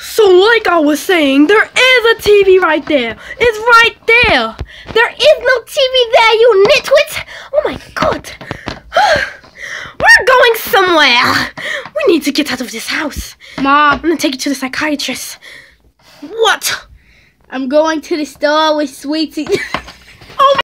So like I was saying, there is a TV right there. It's right there. There is no TV there, you nitwit. Oh my god. We're going somewhere. We need to get out of this house. Mom, I'm gonna take you to the psychiatrist. What? I'm going to the store with Sweetie.